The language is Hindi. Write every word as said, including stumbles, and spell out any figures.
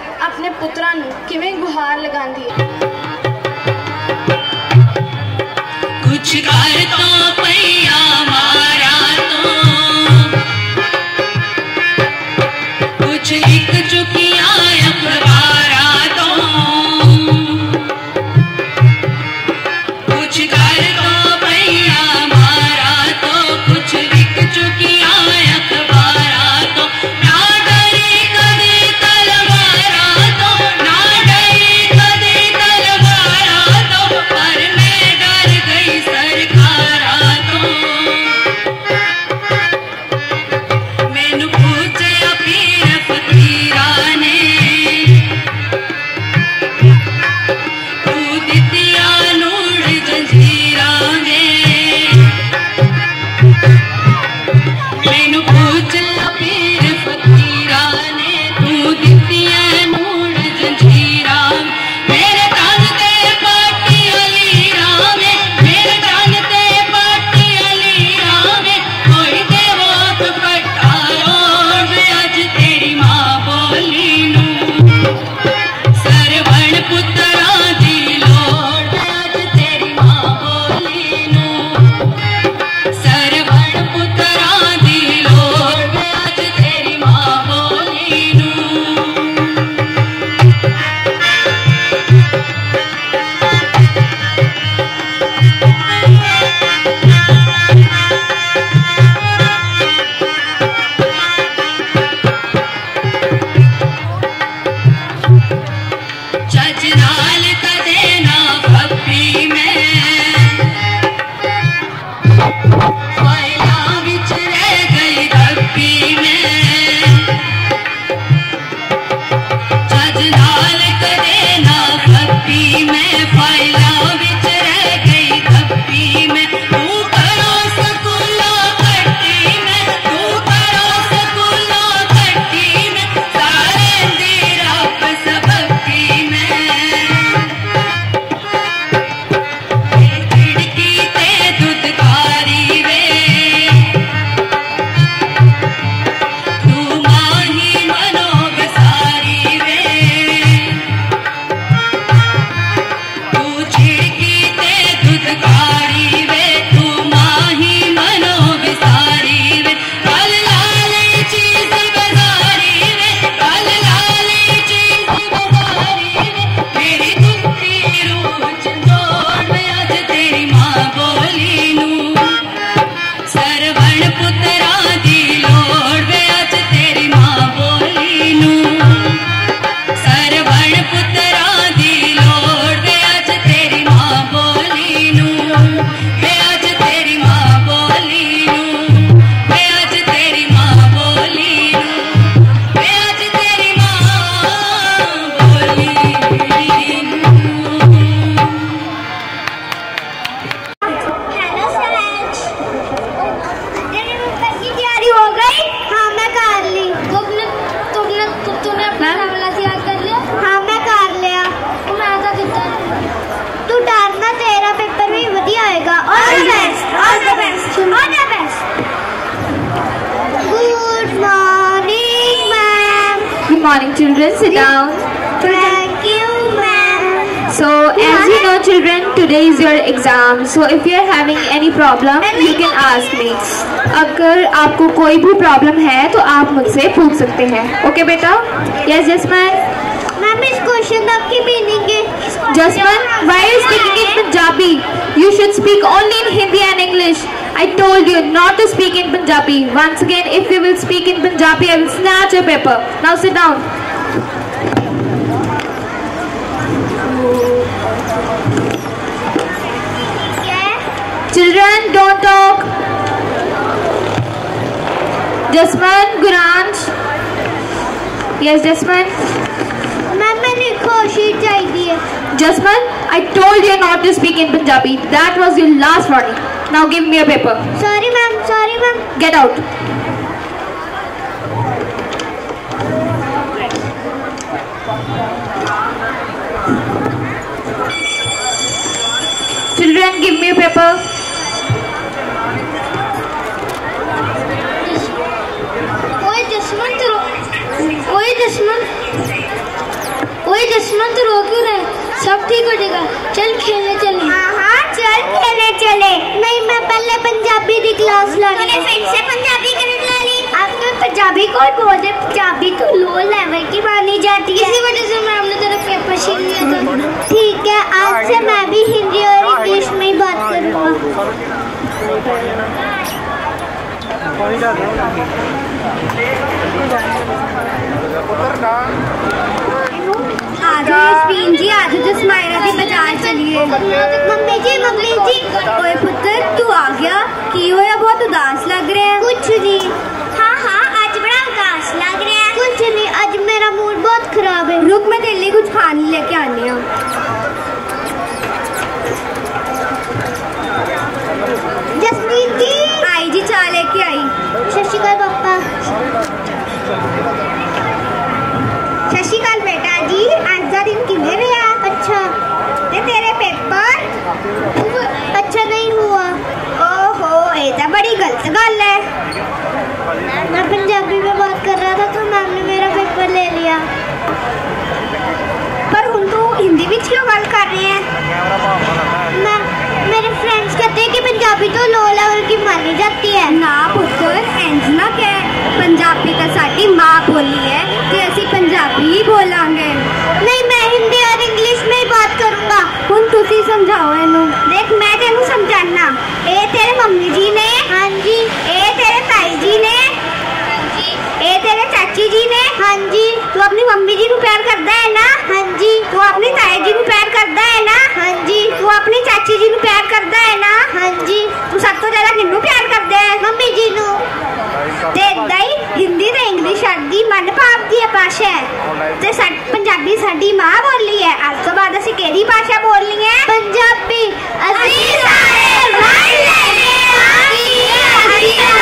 अपने पुत्रां नूं किवें गुहार लगांदी है। कुछ कर तो पैया मारा तो कुछ लिख चुकिया अखबारा तो कुछ कर तो पैया मारा तो कुछ लिख चुकिया अखबारा तो ना डरी कदे तलवारा तो ना डरी कदे तलवारा तो पर मैं डर गई सरकारा तो मैनू पूछया पीर फकीरा ने तू दितिया नूड़ जंजीरा ने मैनू पूछया पीर फकीरा ने तू दितिया नूड़ जंजीरा मेरे तन ते पाटी अलीरा में मेरे तन ते पाटी अलीरा में कोई देवो दुपट्टा ओढ़ अज तेरी मां बोली नू सरवण पुत्रा दी लोड़ अज तेरी मां बोली नू सरवण पुत्रा दी लोड़ अज तेरी मां बोली नू चच नाल कदे ना फप्पी में फाइलां विच रह गई धप्पी में चच नाल कदे ना फप्पी में फाइलां विच रह गई धप्पी में तू करो स्कूलों कट्टी में तू करो स्कूलों कट्टी में सारे दी रब सबकी में खिड़की ते दुदकारी वे तू माही मनो बसारी वे तू खिड़की ते दुदकारी वे तू माही मनो बसारी वे कल लाली चीज बाजारी वे कल लाली चीज बाजारी वे मेरी दुखी रूह चंदोड़ में अज तेरी मां बोली नू सरवण पुत्रा दी लोड़ वे अज तेरी मां बोली नू सरवण पुत्रा दी लोड़ वे अज तेरी मां बोली नू वे अज तेरी मां बोली नू वे अज तेरी मां बोली नू वे अज तेरी मां बोली नू। हेलो सहज, तेरे पेपर की तैयारी हो गई? हाँ मैं कर ली। तुमने तुमने तु, तूने अपना मामला तैयार कर लिया? हाँ मैं कर लिया। तू मैं तो कितना तू डरना, तेरा पेपर भी बढ़िया होएगा। All the best, all the best, all the best. Good morning ma'am. Good morning, children. Sit down. Thank you ma'am. So, as you know, children, today is your exam. So, if you are having any problem, you can ask me. अगर आपको कोई भी प्रॉब्लम है तो आप मुझसे पूछ सकते हैं. ओके बेटा? Yes, Jasmine. मैम इस क्वेश्चन का की मीनिंग है? Jasmine, why are you speaking in Punjabi? You should speak only in Hindi and English. I told you not to speak in Punjabi. Once again, if you will speak in Punjabi, I will snatch your paper. Now sit down. Children, don't talk. Jasmine, Guranj. Yes, Jasmine. Ma'am मैंने कोशिश चाहिए। Jasmine, I told you not to speak in Punjabi. That was your last warning. Now give me your paper. Sorry ma'am, sorry ma'am. Get out. Children, give me your paper. ओए जसमन, ओए जसमन। अरे जसवंत रो क्यों रहे? सब ठीक हो जाएगा, चल खेलने चले। हाँ हाँ चल खेलने चले। नहीं मैं पहले पंजाबी की क्लास ला रही हूँ। फिर से पंजाबी क्लास ला ली। आपने पंजाबी कोई बोले, पंजाबी तो लो लेवल की मानी जाती है। इसी वजह से मैम ने तेरा पेपर छीन लिया था। ठीक है, आज से मैं भी हिंदी और इंग्लिश में ही बात करूँगा। आज यस्मीन जी, आज जो स्माइरा दी बाजार चलिए। Mummy ji mummy ji. ओए पुत्र तू आ गया, की होया? बहुत उदास लग रहे हैं। कुछ नहीं। हाँ हाँ आज बड़ा उदास लग रहा है। कुछ नहीं, आज मेरा मूड बहुत खराब है। रुक मैं तेरे लिए कुछ खाने लेके आनी हूँ। जसमीन जी। आई जी, चाय लेके आई। सत श्री अकाल पापा। सत श्री अकाल बेटा जी, आज का दिन किਵੇਂ ਰਿਹਾ? अच्छा ते तेरे पेपर अच्छा नहीं हुआ। ओहो, ये तो बड़ी गलत गल है। मैं पंजाबी में बात कर रहा था तो मैम ने मेरा पेपर ले लिया। पर हुण तू हिंदी विच क्यों गल कर रहे हैं? मैं मेरे फ्रेंड्स कहते हैं कि पंजाबी तो लो लेवल की मानी जाती है। ना पुत्र, इंज ना कह। पंजाबी तो साडी माँ बोली है ते असीं पंजाबी ही बोलांगे। नहीं मैं हिंदी और इंग्लिश में ही बात करूँगा। हुण तुसीं समझाओ इनू। देख मैं तेनू समझाना। ए तेरे मम्मी जी ने। हाँ जी। ए तेरे ताई जी ने। ए तेरे चाची जी ने। हाँ जी। तू अपनी मम्मी जी को प्यार करता है ना? हाँ जी। तू अपनी ताई जी को प्यार करता है ना? हाँ जी। तू अपनी चाची जी को प्यार करता है ना? हाँ जी। तू सब तो ज्यादा किन्नू प्यार करता है? मम्मी जी नू। ते इदां ही हिंदी ते इंग्लिश साडी मन भाव दी भाषा है ते सा पंजाबी साडी माँ बोली है। आज तो बाद असीं केड़ी भाषा बोलनी है? पंजाबी। असीं सारे वन लेने आ।